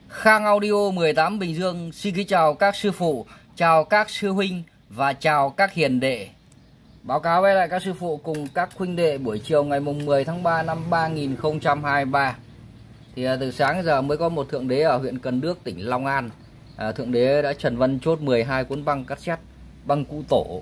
Khang Audio 18 Bình Dương xin kính chào các sư phụ, chào các sư huynh và chào các hiền đệ. Báo cáo với lại các sư phụ cùng các huynh đệ buổi chiều ngày mùng 10 tháng 3 năm 2023. Thì từ sáng giờ mới có một thượng đế ở huyện Cần Đước, tỉnh Long An. Thượng đế đã trần văn chốt 12 cuốn băng cassette, băng cũ tổ.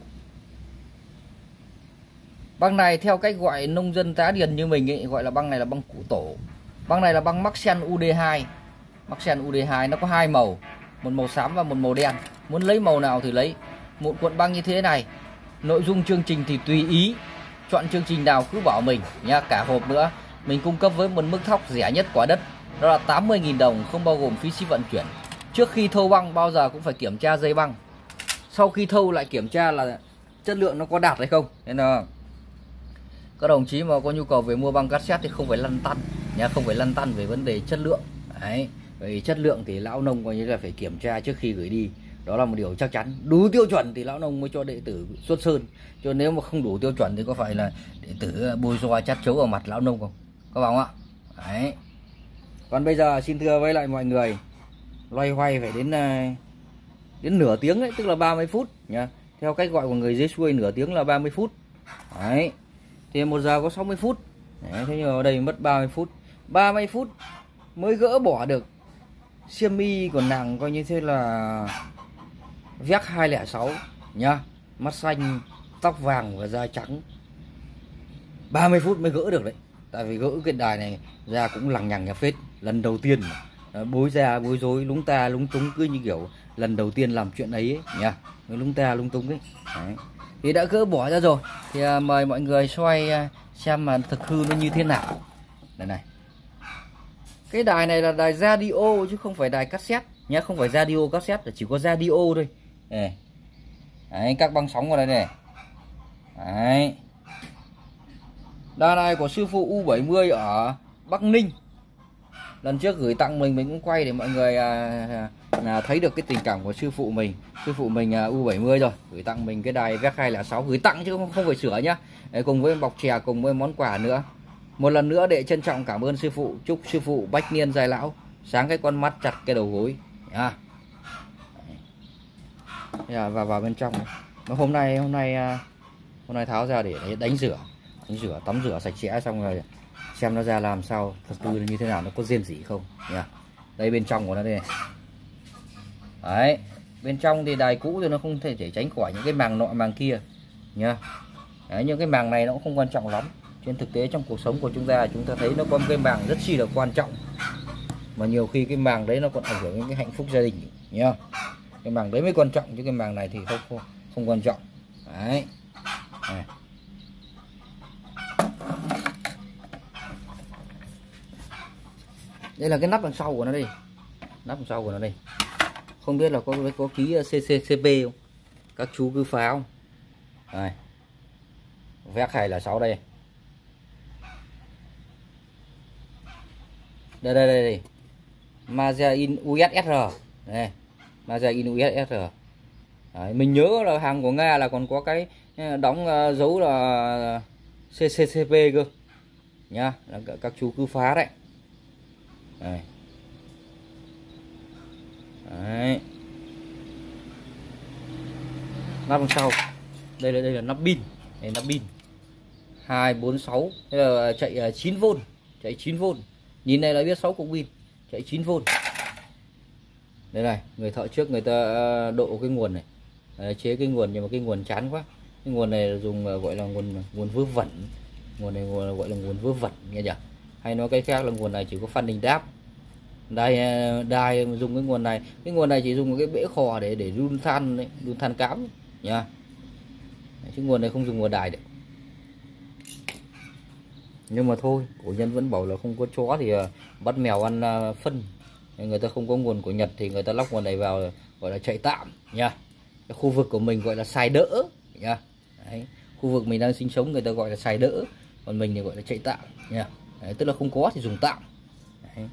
Băng này theo cách gọi nông dân tá điền như mình ấy, gọi là băng này là băng cũ tổ. Băng này là băng Maxxen UD2. Maxxen UD2 nó có hai màu, một màu xám và một màu đen. Muốn lấy màu nào thì lấy. Một cuộn băng như thế này. Nội dung chương trình thì tùy ý, chọn chương trình nào cứ bảo mình nha. Cả hộp nữa mình cung cấp với một mức thóc rẻ nhất quả đất, đó là 80.000 đồng, không bao gồm phí ship vận chuyển. Trước khi thâu băng bao giờ cũng phải kiểm tra dây băng, sau khi thâu lại kiểm tra là chất lượng nó có đạt hay không. Nên là các đồng chí mà có nhu cầu về mua băng cassette thì không phải lăn tăn nha, không phải lăn tăn về vấn đề chất lượng. Đấy, vì chất lượng thì lão nông coi như là phải kiểm tra trước khi gửi đi, đó là một điều chắc chắn. Đủ tiêu chuẩn thì lão nông mới cho đệ tử xuất sơn, chứ nếu mà không đủ tiêu chuẩn thì có phải là đệ tử bôi xoa chát chấu vào mặt lão nông không các bạn ạ. Đấy. Còn bây giờ xin thưa với lại mọi người, loay hoay phải đến nửa tiếng đấy, tức là 30 phút nha. Theo cách gọi của người dưới xuôi, nửa tiếng là 30 phút. Đấy. Thì 1 giờ có 60 phút. Đấy, thế nhưng ở đây mất 30 phút. 30 phút mới gỡ bỏ được xiêm y của nàng coi như thế là vét 206 nhá, mắt xanh, tóc vàng và da trắng. 30 phút mới gỡ được đấy. Tại vì gỡ cái đài này ra cũng lằng nhằng nhà phết, lần đầu tiên mà. Bối ra bối rối, lúng ta lúng túng, cứ như kiểu lần đầu tiên làm chuyện ấy nhá, lúng ta lúng túng ấy. Đấy. Thì đã gỡ bỏ ra rồi thì mời mọi người xoay xem mà thực hư nó như thế nào. Đây này, cái đài này là đài radio chứ không phải đài cassette nhé, không phải radio cassette, chỉ có radio thôi. Đây. Đấy, các băng sóng vào đây này. Đấy. Đài này của sư phụ U70 ở Bắc Ninh. Lần trước gửi tặng mình cũng quay để mọi người thấy được cái tình cảm của sư phụ mình. Sư phụ mình U70 rồi, gửi tặng mình cái đài VK206, gửi tặng chứ không phải sửa nhá. Đấy, cùng với bọc chè, cùng với món quà nữa. Một lần nữa để trân trọng cảm ơn sư phụ, chúc sư phụ bách niên dài lão, sáng cái con mắt chặt cái đầu gối nha. Vào bên trong này. Hôm nay tháo ra để đánh rửa, tắm rửa sạch sẽ xong rồi xem nó ra làm sao, thật tư như thế nào, nó có rên rỉ không nha. Đây bên trong của nó đây này. Đấy, bên trong thì đài cũ thì nó không thể tránh khỏi những cái màng nọ màng kia nha. Đấy, nhưng cái màng này nó cũng không quan trọng lắm. Trên thực tế trong cuộc sống của chúng ta thấy nó có một cái màng rất chi là quan trọng, mà nhiều khi cái màng đấy nó còn ảnh hưởng đến cái hạnh phúc gia đình nhá. Cái màng đấy mới quan trọng chứ cái màng này thì không quan trọng. Đấy. Này. Đây là cái nắp đằng sau của nó đây. Nắp đằng sau của nó đây. Không biết là có ký CCCP không? Các chú cứ phá không? Đây. VK206 đây. Đây. Mazda USSR. Đây. Mazda USSR. Đấy, mình nhớ là hàng của Nga là còn có cái đóng dấu là CCCP cơ. Nhá, là các chú cứ phá đấy. Đây. Đấy. Nắp đằng sau. Đây là nắp pin. Đây nắp pin. 246. Đây là chạy 9V, chạy 9V. Nhìn này là biết 6 cục pin, chạy 9V. Đây này, người thợ trước người ta độ cái nguồn này. Chế cái nguồn nhưng mà cái nguồn chán quá. Cái nguồn này dùng gọi là nguồn vớ vẩn. Nguồn này gọi là nguồn vớ vẩn nghe chưa? Hay nói cái khác là nguồn này chỉ có Phan Đình Đáp. Đài dùng cái nguồn này chỉ dùng cái bể khò để đun than đấy, đun than cám nha. Chứ nguồn này không dùng nguồn đài được. Nhưng mà thôi, cổ nhân vẫn bảo là không có chó thì bắt mèo ăn phân. Người ta không có nguồn của Nhật thì người ta lắp nguồn này vào gọi là chạy tạm nha. Cái khu vực của mình gọi là xài đỡ nha. Đấy, khu vực mình đang sinh sống người ta gọi là xài đỡ, còn mình thì gọi là chạy tạm nha. Đấy, tức là không có thì dùng tạm. Đấy.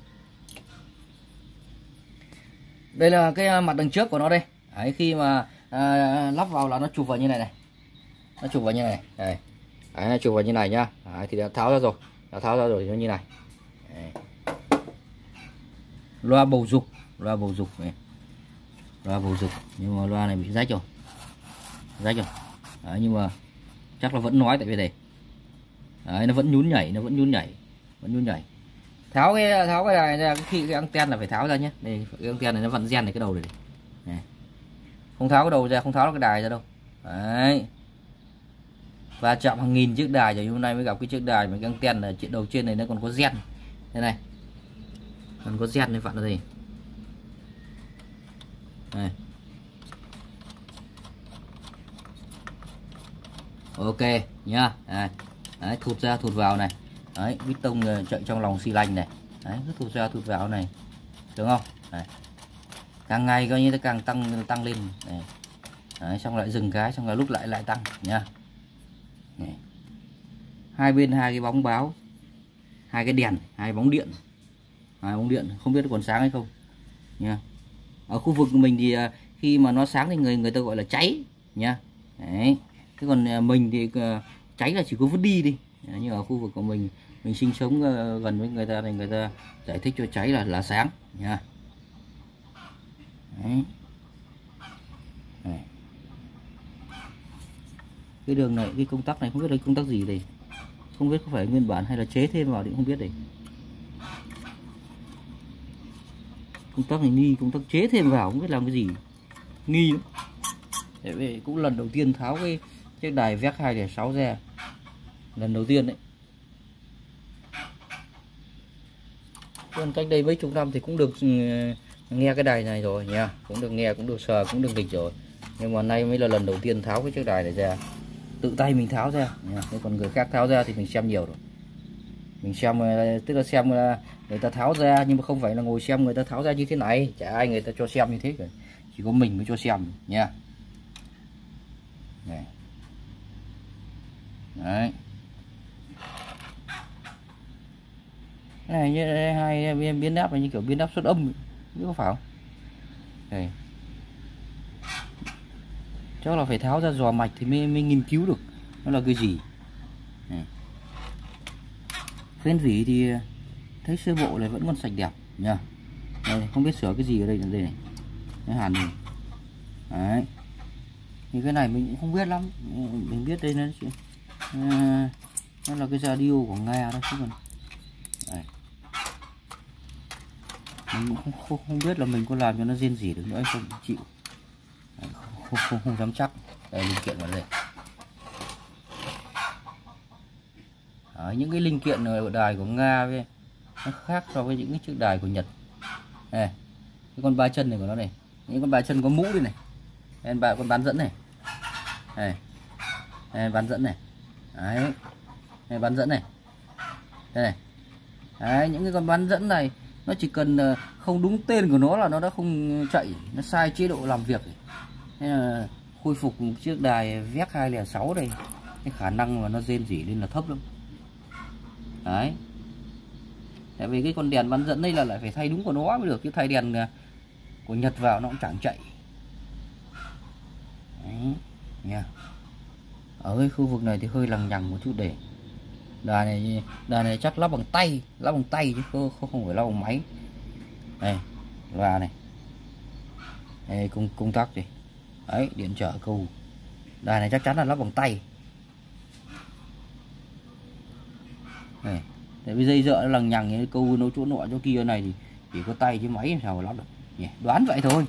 Đây là cái mặt đằng trước của nó đây. Đấy, khi mà lắp vào là nó chụp vào như này này. Nó chụp vào như này. Đây. Đấy, nó chụp vào như này nhá. Đấy, thì đã tháo ra rồi. Đã tháo ra rồi thì nó như này. Đấy. Loa bầu dục loa bầu dục này, loa bầu dục, nhưng mà loa này bị rách rồi, rách rồi. Đấy, nhưng mà chắc là vẫn nói tại vì này. Đấy, nó vẫn nhún nhảy, nó vẫn nhún nhảy, vẫn nhún nhảy. Tháo cái này ra, khi cái anten là phải tháo ra nhé. Đây cái anten này nó vặn gen này, cái đầu này, này. Không tháo cái đầu ra, không tháo cái đài ra đâu. Đấy. Và chạm hàng nghìn chiếc đài rồi, hôm nay mới gặp cái chiếc đài mà cái anten là đầu trên này nó còn có gen. Thế này. Còn có gen này vặn ra gì. Này. Ok nhá. Đấy, thụt ra thụt vào này. Đấy, bít tông chạy trong lòng xi lanh này. Đấy, cứ thụt ra thụt vào này. Được không? Đấy. Càng ngày coi như nó càng tăng lên này. Đấy, xong lại dừng cái, xong rồi lúc lại tăng nhá. Này. Hai bên hai cái bóng báo, hai cái đèn, hai bóng điện. Hai bóng điện không biết còn sáng hay không nha. Ở khu vực của mình thì khi mà nó sáng thì người ta gọi là cháy nha. Đấy. Thế còn mình thì cháy là chỉ có vứt đi. Nhưng ở khu vực của mình sinh sống gần với người ta thì người ta giải thích cho cháy là sáng nha. Đấy. Đấy. Cái đường này, cái công tắc này không biết là công tắc gì đây, không biết có phải nguyên bản hay là chế thêm vào thì không biết đây. Công tắc này nghi công tắc chế thêm vào, không biết làm cái gì, nghi lắm. Để cũng lần đầu tiên tháo cái chiếc đài VEC 206 ra, lần đầu tiên đấy. Còn cách đây mấy chục năm thì cũng được nghe cái đài này rồi nha, cũng được nghe, cũng được sờ, cũng được nghịch rồi. Nhưng mà nay mới là lần đầu tiên tháo cái chiếc đài này ra, tự tay mình tháo ra nha. Thế còn người khác tháo ra thì mình xem nhiều rồi. Mình xem tức là xem người ta tháo ra, nhưng mà không phải là ngồi xem người ta tháo ra như thế này, chả ai người ta cho xem như thế cả, chỉ có mình mới cho xem nha. Này. Đấy. Cái này như hai biến áp này như kiểu biến áp xuất âm, biết có phải không? Đây. Chắc là phải tháo ra dò mạch thì mới nghiên cứu được nó là cái gì. Này. Phên vỉ thì thấy sơ bộ này vẫn còn sạch đẹp nha. Đây, không biết sửa cái gì ở đây này. Cái hàn này. Đấy. Thì cái này mình cũng không biết lắm, mình biết đây nó là cái radio của Nga đó chứ còn. Đây. Mình cũng không biết là mình có làm cho nó rên rỉ được nữa hay không, chịu. Đấy, không dám chắc. Đây linh kiện vào đây. Đấy, những cái linh kiện ở đài của Nga với nó khác so với những cái chiếc đài của Nhật. Này, cái con ba chân này của nó này, những con ba chân có mũ đây này. Đây, con bán dẫn này. Đây, bán dẫn này. Đấy. Đây, bán dẫn này. Đây này. Đấy, những cái con bán dẫn này nó chỉ cần không đúng tên của nó là nó đã không chạy, nó sai chế độ làm việc. Nên là khôi phục chiếc đài VEC 206 đây, cái khả năng mà nó rên rỉ lên là thấp lắm. Đấy. Tại vì cái con đèn bán dẫn đây là lại phải thay đúng của nó mới được, chứ thay đèn của Nhật vào nó cũng chẳng chạy. Đấy nha. Ở cái khu vực này thì hơi lằng nhằng một chút. Để đài này chắc lắp bằng tay chứ không phải lắp bằng máy. Đây loa này, đây công tắc gì đấy, điện trở cầu. Đài này chắc chắn là lắp bằng tay này. Tại vì dây dợ nó lằng nhằng cái câu nối chỗ nọ chỗ kia này thì chỉ có tay chứ máy làm sao mà lắp được nhỉ? Đoán vậy thôi.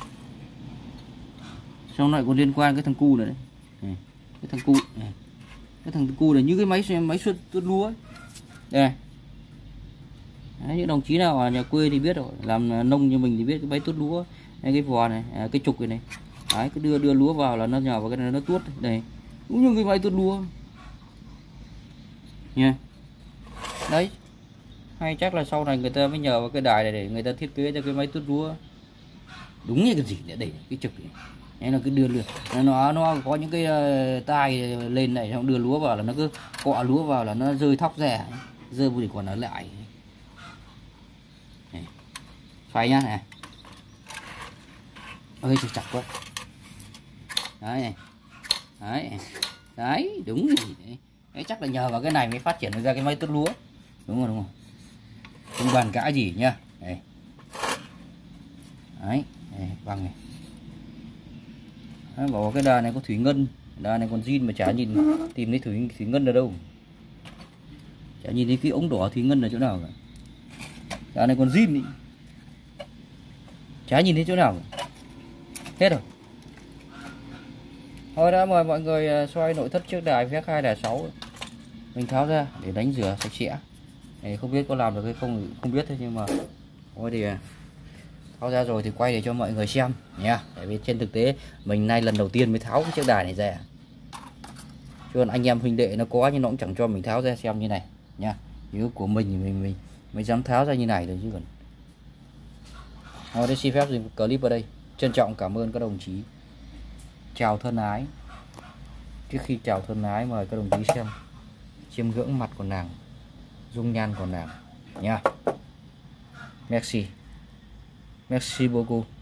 Xong lại còn liên quan cái thằng cu này đấy. Cái thằng cu này. Cái thằng cu này như cái máy suốt lúa ấy. Đây. Đấy, những đồng chí nào ở nhà quê thì biết rồi, làm nông như mình thì biết cái máy tuốt lúa, cái vò này, cái trục này. Đấy, cứ đưa lúa vào là nó nhào vào cái này nó tuốt đây. Cũng như cái máy tuốt lúa. Nha. Đấy. Hay chắc là sau này người ta mới nhờ vào cái đài này để người ta thiết kế cho cái máy tuốt lúa. Đúng như cái gì nữa đây, cái trục này. Đấy, nó cứ đưa nó có những cái tai lên này, xong đưa lúa vào là nó cứ cọ lúa vào là nó rơi thóc ra, rơi thì còn ở lại. Này. Xoay nhá này. Ơi chặt quá. Đấy này. Đấy, đúng rồi. Đấy, chắc là nhờ vào cái này mới phát triển ra cái máy tuốt lúa. Đúng rồi. Không bàn cãi gì nhá. Đây. Đấy, băng này. Đấy, bảo cái đà này có thủy ngân, đà này còn zin mà chả nhìn tìm thấy thủy ngân ở đâu, chả nhìn thấy cái ống đỏ thủy ngân ở chỗ nào cả. Đà này còn zin ý, chả nhìn thấy chỗ nào cả. Hết rồi. Thôi đã mời mọi người xoay nội thất trước đài VX2 đài 6 mình tháo ra để đánh rửa sạch sẽ. Không biết có làm được hay không không biết thôi, nhưng mà thôi thì tháo ra rồi thì quay để cho mọi người xem nha. Tại vì trên thực tế mình nay lần đầu tiên mới tháo cái chiếc đài này ra, cho nên anh em huynh đệ nó có nhưng nó cũng chẳng cho mình tháo ra xem như này nha. Nếu của mình mới dám tháo ra như này rồi chứ còn. Thôi để xin phép dừng clip ở đây. Trân trọng cảm ơn các đồng chí. Chào thân ái. Trước khi chào thân ái mời các đồng chí xem chiêm ngưỡng mặt của nàng, dung nhan của nàng nha. Merci. Merci beaucoup.